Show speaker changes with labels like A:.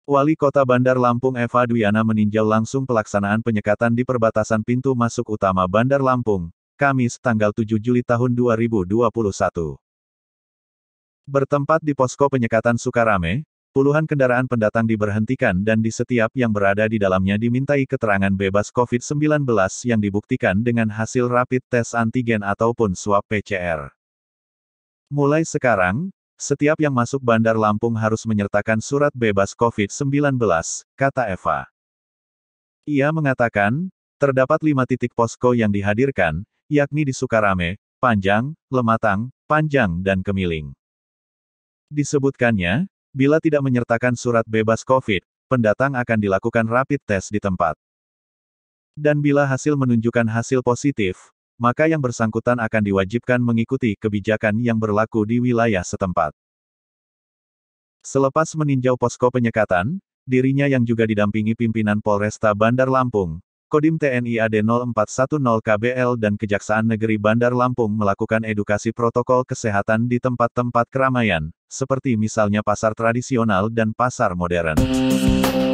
A: Wali Kota Bandar Lampung Eva Dwiana meninjau langsung pelaksanaan penyekatan di perbatasan pintu masuk utama Bandar Lampung, Kamis, tanggal 7 Juli tahun 2021. Bertempat di posko penyekatan Sukarame, puluhan kendaraan pendatang diberhentikan dan di setiap yang berada di dalamnya dimintai keterangan bebas COVID-19 yang dibuktikan dengan hasil rapid test antigen ataupun swab PCR. Mulai sekarang, setiap yang masuk Bandar Lampung harus menyertakan surat bebas COVID-19, kata Eva. Ia mengatakan, terdapat 5 titik posko yang dihadirkan, yakni di Sukarame, Panjang, Lematang, Panjang dan Kemiling. Disebutkannya, bila tidak menyertakan surat bebas COVID, pendatang akan dilakukan rapid test di tempat. Dan bila hasil menunjukkan hasil positif, maka yang bersangkutan akan diwajibkan mengikuti kebijakan yang berlaku di wilayah setempat. Selepas meninjau posko penyekatan, dirinya yang juga didampingi pimpinan Polresta Bandar Lampung, Kodim TNI AD 0410 KBL dan Kejaksaan Negeri Bandar Lampung melakukan edukasi protokol kesehatan di tempat-tempat keramaian, seperti misalnya pasar tradisional dan pasar modern.